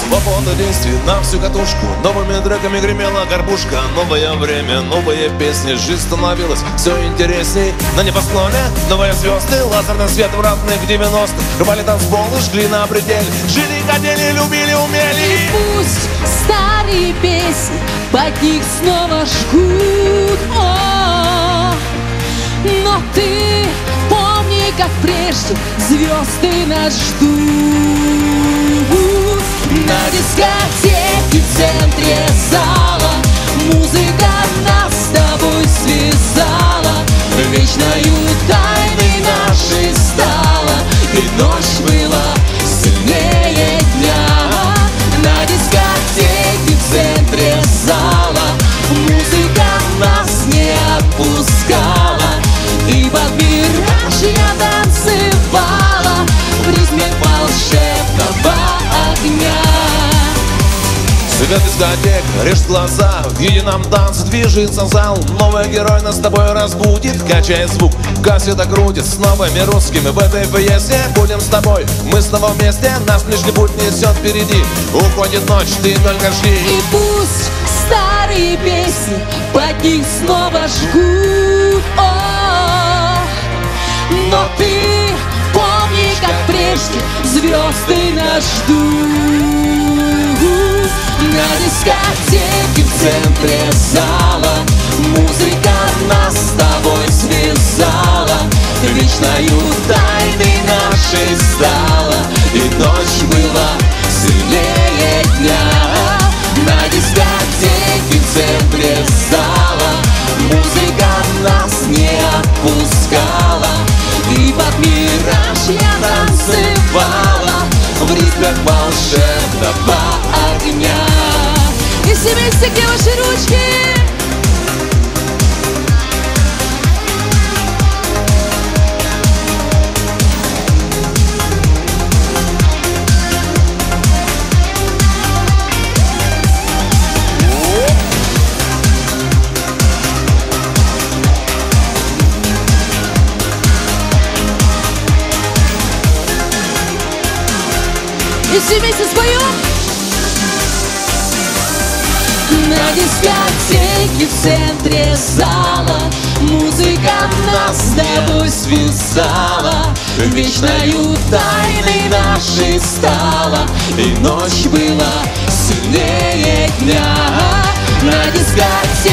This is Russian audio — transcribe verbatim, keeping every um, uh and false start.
Свобода действий на всю катушку. Новыми треками гремела горбушка. Новое время, новые песни. Жизнь становилась все интересней. На небосклоне новые звезды, лазерный свет в родных девяностых. Рвали танцпол и жгли на пределе. Жили, хотели, любили, умели. И пусть старые песни под них снова жгут. О, но ты помни, как прежде звезды нас ждут. На дискотеке в центре зала музыка нас с тобой связала, вечною тайной нашей стала, и ночь была сильнее дня. На дискотеке в центре зала музыка нас не отпускала, и под мираж я танцевала в ритме волшебного огня. Свет дискотек режет глаза, в едином танце движется зал. Новый герой нас с тобой разбудит, качая звук, кассета крутит с новыми русскими. В этой пьесе будем с тобой, мы снова вместе, нас ближний путь несет впереди. Уходит ночь, ты только жди. И пусть старые песни под них снова жгут. О, но ты помни, как прежде звезды нас ждут. На дискотеке в центре зала музыка нас с тобой связала, вечною тайной нашей стала, и ночь была сильнее дня. На дискотеке в центре зала музыка нас не отпускала, и под мираж я танцевала в ритмах волшебного огня. И все вместе, где ваши ручки? И все вместе споем. На дискотеке в центре зала музыка нас с тобой связала, вечною тайной нашей стала, и ночь была сильнее дня. На дискотеке